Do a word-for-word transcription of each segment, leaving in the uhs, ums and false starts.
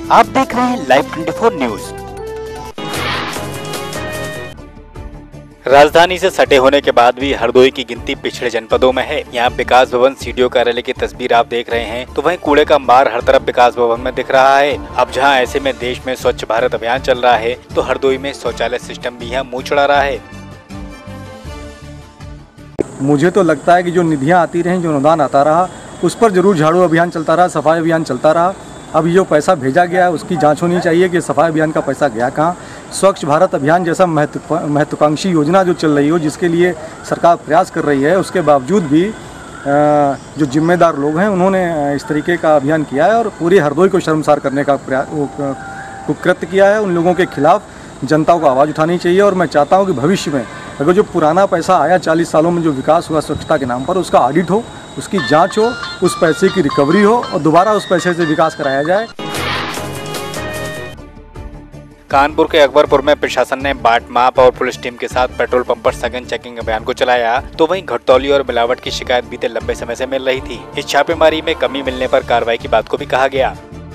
आप देख रहे हैं लाइव चौबीस न्यूज। राजधानी से सटे होने के बाद भी हरदोई की गिनती पिछड़े जनपदों में है। यहाँ विकास भवन सीडीओ कार्यालय की तस्वीर आप देख रहे हैं, तो वहीं कूड़े का अंबार हर तरफ विकास भवन में दिख रहा है। अब जहाँ ऐसे में देश में स्वच्छ भारत अभियान चल रहा है, तो हरदोई में शौचालय सिस्टम भी यहाँ मुँह चढ़ा रहा है। मुझे तो लगता है कि जो निधियाँ आती रहीं, जो अनुदान आता रहा, उस पर जरूर झाड़ू अभियान चलता रहा, सफाई अभियान चलता रहा। अब जो पैसा भेजा गया है उसकी जांच होनी चाहिए कि सफाई अभियान का पैसा गया कहाँ। स्वच्छ भारत अभियान जैसा महत्व महत्वाकांक्षी योजना जो चल रही हो, जिसके लिए सरकार प्रयास कर रही है, उसके बावजूद भी जो जिम्मेदार लोग हैं उन्होंने इस तरीके का अभियान किया है और पूरी हरदोई को शर्मसार करने का कुकृत्य किया है। उन लोगों के खिलाफ जनता को आवाज़ उठानी चाहिए और मैं चाहता हूँ कि भविष्य में अगर जो पुराना पैसा आया चालीस सालों में जो विकास हुआ स्वच्छता के नाम पर, उसका ऑडिट हो, उसकी जांच हो, उस पैसे की रिकवरी हो और दोबारा उस पैसे से विकास कराया जाए। कानपुर के अकबरपुर में प्रशासन ने बाट माप और पुलिस टीम के साथ पेट्रोल पंप पर सघन चेकिंग अभियान को चलाया, तो वहीं घटतौली और मिलावट की शिकायत बीते लंबे समय से मिल रही थी। इस छापेमारी में कमी मिलने पर कार्रवाई की बात को भी कहा गया।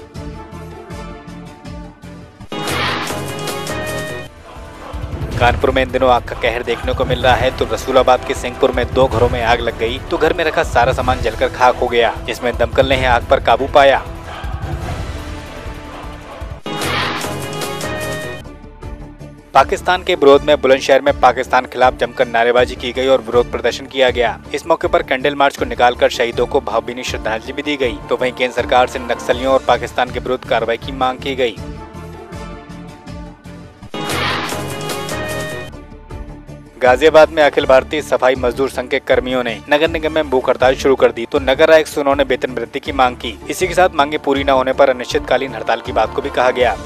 कानपुर में इन दिनों आग का कहर देखने को मिल रहा है, तो रसूलाबाद के सिंहपुर में दो घरों में आग लग गई, तो घर में रखा सारा सामान जलकर खाक हो गया, जिसमें दमकल ने आग पर काबू पाया। पाकिस्तान के विरोध में बुलंदशहर में पाकिस्तान खिलाफ जमकर नारेबाजी की गई और विरोध प्रदर्शन किया गया। इस मौके पर कैंडल मार्च को निकालकर शहीदों को भावभीनी श्रद्धांजलि भी दी गई, तो वहीं केंद्र सरकार से नक्सलियों और पाकिस्तान के विरुद्ध कार्रवाई की मांग की गई। गाजियाबाद में अखिल भारतीय सफाई मजदूर संघ के कर्मियों ने नगर निगम में भूख हड़ताल शुरू कर दी, तो नगर आयुक्त से उन्होंने वेतन वृद्धि की मांग की। इसी के साथ मांगे पूरी न होने पर अनिश्चितकालीन हड़ताल की बात को भी कहा गया।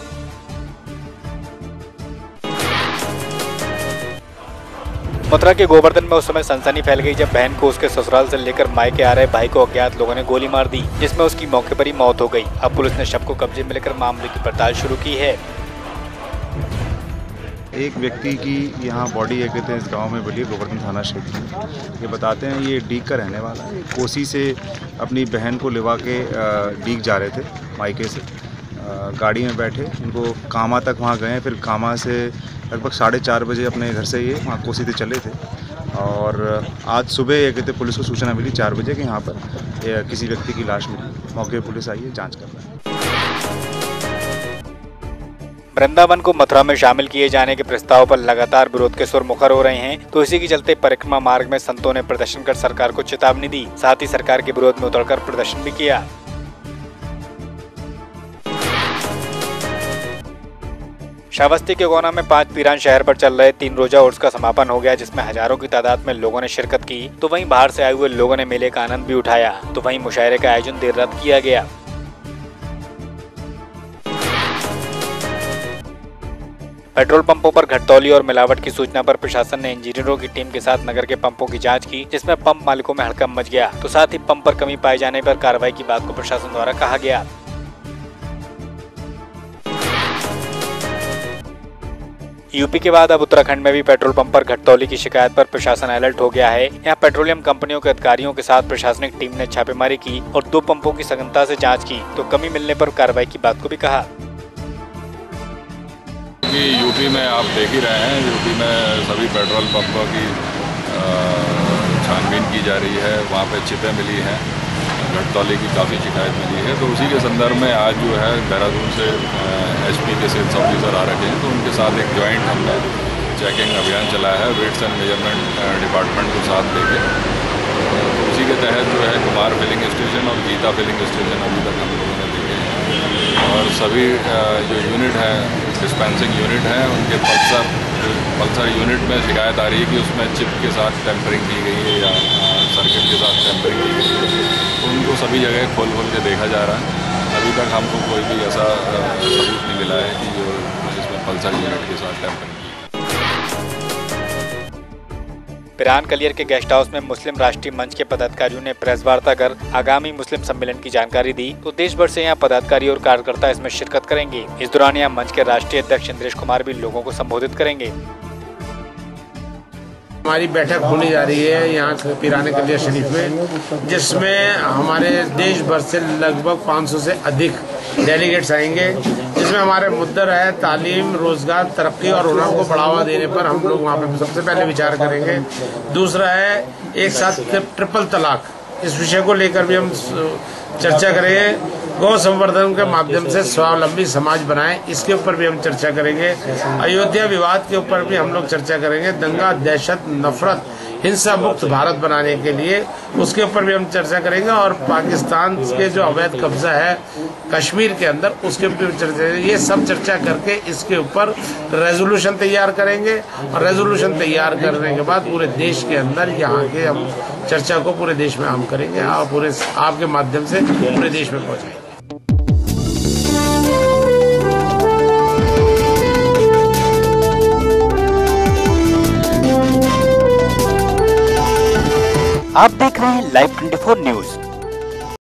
मथुरा के गोवर्धन में उस समय सनसनी फैल गई जब बहन को उसके ससुराल से लेकर मायके आ रहे भाई को अज्ञात लोगों ने गोली मार दी, जिसमें उसकी मौके पर ही मौत हो गई। अब पुलिस ने शव को कब्जे में लेकर मामले की पड़ताल शुरू की है। एक व्यक्ति की यहाँ बॉडी एक इस गांव में मिली, गोवर्धन थाना क्षेत्र में। ये बताते हैं ये डीग का रहने वाला है, कोसी से अपनी बहन को लिवा के डीग जा रहे थे मायके से। गाड़ी में बैठे इनको कामा तक वहाँ गए, फिर कामा से लगभग साढ़े चार बजे अपने घर से ये वहाँ कोसी से चले थे। और आज सुबह ये कहते पुलिस को सूचना मिली चार बजे कि यहाँ पर किसी व्यक्ति की लाश मिली। मौके पर पुलिस आई है, जाँच कर रहा है। वृंदावन को मथुरा में शामिल किए जाने के प्रस्ताव पर लगातार विरोध के सुर मुखर हो रहे हैं, तो इसी के चलते परिक्रमा मार्ग में संतों ने प्रदर्शन कर सरकार को चेतावनी दी, साथ ही सरकार के विरोध में उतरकर प्रदर्शन भी किया। श्रावस्ती के गोना में पांच पीरान शहर पर चल रहे तीन रोजा उर्स का समापन हो गया, जिसमें हजारों की तादाद में लोगों ने शिरकत की, तो वहीं बाहर से आए हुए लोगों ने मेले का आनंद भी उठाया। तो वहीं मुशायरे का आयोजन देर रात किया गया। पेट्रोल पंपों पर घटतौली और मिलावट की सूचना पर प्रशासन ने इंजीनियरों की टीम के साथ नगर के पंपों की जांच की, जिसमें पंप मालिकों में हड़कंप मच गया, तो साथ ही पंप पर कमी पाए जाने पर कार्रवाई की बात को प्रशासन द्वारा कहा गया। यूपी के बाद अब उत्तराखंड में भी पेट्रोल पंप पर घटतौली की शिकायत पर प्रशासन अलर्ट हो गया है। यहाँ पेट्रोलियम कंपनियों के अधिकारियों के साथ प्रशासनिक टीम ने छापेमारी की और दो पंपों की सघनता से जाँच की, तो कमी मिलने पर कार्रवाई की बात को भी कहा। कि यूपी में आप देख ही रहे हैं, यूपी में सभी पेट्रोल पंपों की छानबीन की जा रही है, वहाँ पे चिपें मिली हैं, घटतौली की काफ़ी शिकायत मिली है। तो उसी के संदर्भ में आज जो है देहरादून से एसपी के सेल्स ऑफिसर आ रखे हैं, तो उनके साथ एक जॉइंट हमने चेकिंग अभियान चलाया है वेट्स एंड मेजरमेंट डिपार्टमेंट को साथ लेके। तो उसी के तहत जो है कुमार फिलिंग स्टेशन और गीता फिलिंग स्टेशन अभी तक हम लोगों ने देखे हैं, और सभी जो यूनिट है डिस्पेंसिंग यूनिट है उनके पल्सर पल्सर यूनिट में शिकायत आ रही है कि उसमें चिप के साथ टेम्परिंग की गई है या सर्किट के साथ टेम्परिंग की गई है, तो उनको सभी जगह खोल खोल के देखा जा रहा है। अभी तक हमको कोई भी ऐसा सबूत नहीं मिला है कि जो जिसमें पल्सर यूनिट के साथ टेम्परिंग। पिरान कलियर के गेस्ट हाउस में मुस्लिम राष्ट्रीय मंच के पदाधिकारियों ने प्रेस वार्ता कर आगामी मुस्लिम सम्मेलन की जानकारी दी, तो देश भर से यहाँ पदाधिकारी और कार्यकर्ता इसमें शिरकत करेंगे। इस दौरान यहाँ मंच के राष्ट्रीय अध्यक्ष इंद्रेश कुमार भी लोगों को संबोधित करेंगे। हमारी बैठक होने जा रही है यहाँ पिरान कलियर शरीफ में, जिसमें हमारे देश भर से लगभग पाँच सौ से अधिक डेलीगेट्स आएंगे, जिसमें हमारे मुद्दे है तालीम, रोजगार, तरक्की और हुनर को बढ़ावा देने पर हम लोग वहाँ पे सबसे पहले विचार करेंगे। दूसरा है एक साथ ट्रिपल तलाक, इस विषय को लेकर भी हम चर्चा करेंगे। गौ संवर्धन के माध्यम से स्वावलंबी समाज बनाएं, इसके ऊपर भी हम चर्चा करेंगे। अयोध्या विवाद के ऊपर भी हम लोग चर्चा करेंगे। दंगा, दहशत, नफरत, हिंसा मुक्त भारत बनाने के लिए उसके ऊपर भी हम चर्चा करेंगे। और पाकिस्तान के जो अवैध कब्जा है कश्मीर के अंदर, उसके ऊपर भी चर्चा करेंगे। ये सब चर्चा करके इसके ऊपर रेजोल्यूशन तैयार करेंगे और रेजोल्यूशन तैयार करने के बाद पूरे देश के अंदर यहाँ के हम चर्चा को पूरे देश में हम करेंगे और पूरे आपके माध्यम से पूरे देश में पहुँचाएंगे। आप देख रहे हैं लाइव चौबीस न्यूज।